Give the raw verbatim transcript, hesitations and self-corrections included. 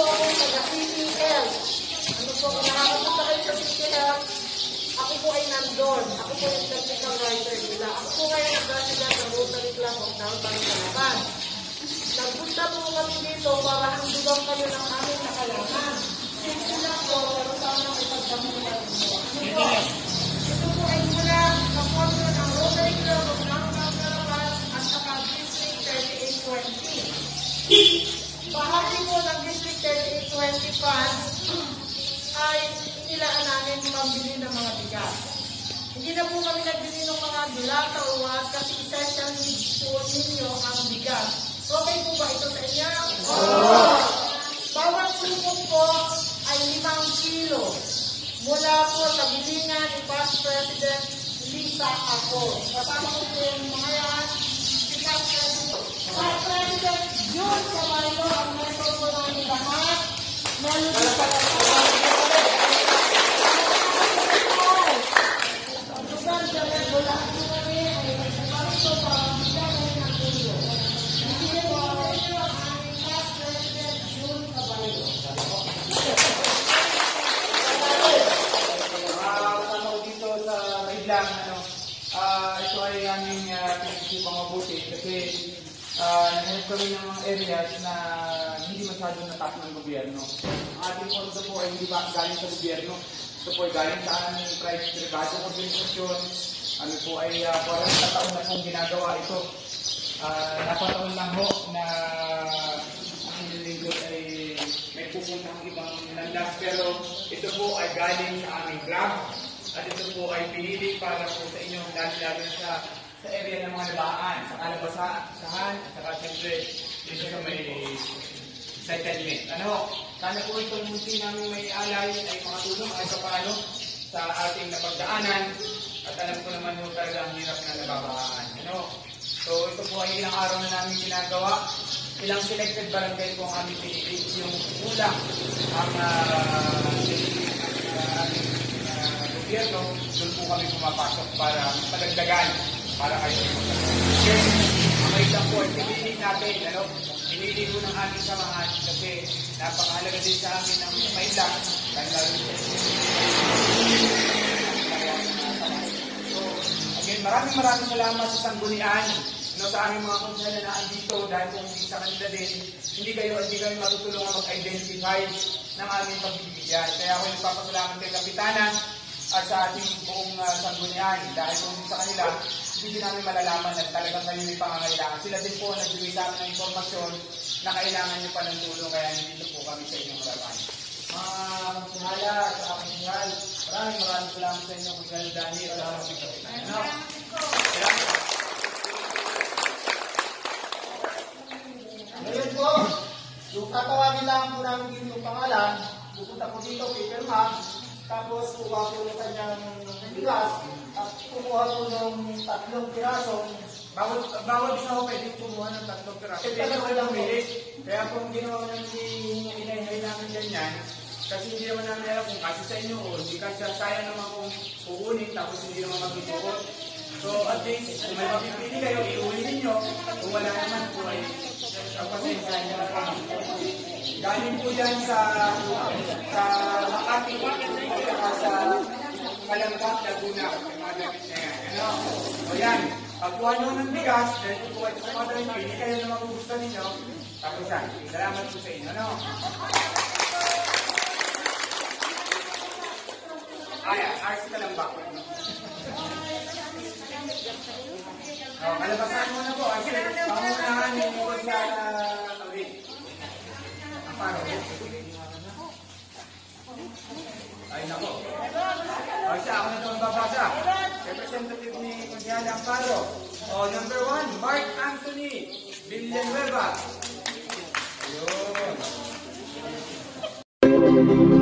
ako taga C P L. Ano po, kung nakakapunta kayo sa C P L, ako po ay nandun. Ako po yung technical writer nila. Ako po kaya nag-resident ng Rotary Club of Downtown Calapan. Nagpunta po kami dito para handugan kayo ng aming nakalaman. Simple lang po, pero sana may pagdamulan mo. Ano po? Ito po ay mula sa fondo ng Rotary Club of Downtown Calapan at saka District thirty-eight twenty. Bahagi po ng District thirty-eight twenty funds ay inilaan namin pambili ng mga bigas. Hindi na po kami nagbili ng mga dilata o wat kasi essential needs po ninyo ang bigas. Okay po ba ito sa inyo? Oo! Bawat supot po ay limang kilo. Mula po sa bilingan ni Past President Lisa Ako. Kasama ko po yung mga yan. Si Past President, Past President Jun Caballo ang mentor po namin lahat. Meron po sa Uh, ito ay aming uh, pinag-isipang mabuti kasi uh, naghanap kami ng mga areas na hindi masyadong natap ng gobyerno. Ang ating pondo po ay hindi ba galing sa gobyerno. Ito po ay galing sa aming private organisasyon. Ano po ay uh, forty taon na pong ginagawa ito. Uh, napataon lang ho na ang nilingkod ay may pupuntang ibang landas pero ito po ay galing sa aming grab. At ito po ay pinili para po sa inyo, lalo-lalo sa, sa area ng mga nabaan, sa Kalabasahan, at saka siyempre dito sa may settlement. Ano, sana po itong munti namin may alay ay makatulong ay paano sa ating napagdaanan at alam ko naman po talaga ang hirap na nababahaan. Ano, so ito po ay ilang araw na namin ginagawa. Ilang selected barangay po ang aming pinili. Yung kulang ang uh, uh, aming gobyerno, doon po kami pumapasok para padagdagan para kayo. Then, ang may isang po ay pinili natin, ano, pinili po ng aming samahan kasi napakahalaga din sa amin ng may lang dahil lalo sa so, again, maraming maraming salamat sa sanggunian no, sa aming mga konsehal na andito dahil kung hindi sa kanila din, hindi kayo, hindi kayo matutulungan mag-identify ng aming pagbibigyan. Kaya ako nagpapasalamat kay Kapitana at sa ating buong uh, sanggunian dahil kung sa kanila, hindi namin malalaman na talagang kayo may pangangailangan. Sila din po nagbigay sa amin ng informasyon na kailangan nyo pa ng tulong kaya nandito po kami sa inyong harapan. Mga kongsihala sa aking kongsihala, maraming maraming salamat sa inyong kongsihala Dani. Salamat sa Kapitana. No? Ngayon po, yung tatawagin lang po namin dito yung pangalan, pupunta po dito, pipirma, tapos kuha po yung kanyang bigas at kumuha po ng tatlong piraso. Bawal, bawal din ako pwede kumuha ng tatlong piraso. Pwede ko lang milit. Kaya kung ginawa namin hinahinay namin ganyan, kasi hindi naman namin alam kung kasi sa inyo o hindi kasi sayang naman kung kukunin tapos hindi naman magbubuot. So at least, kung may mapipili kayo, iuwi ninyo. Kung wala naman po ay ang pasensya nyo na kami. Galing po yan sa sa Makati at sa Kalambak, Laguna. Yung mga damit na yan. Ano? O yan, pagkuha nyo ng bigas, dahil po ay sa mga damit, hindi kayo na magugustuhan ninyo. Tapos yan, salamat po sa inyo. Ano? Ay, ayos sa Kalambak. Oh, kalabasan mo na po. Kasi pangunahan yung po sa Tawid. Ang paro. Ay, nako. O siya, ako na ito magbabasa. Representative ni Kunyala Amparo. O, number one, Mark Anthony Villanueva. Ayun.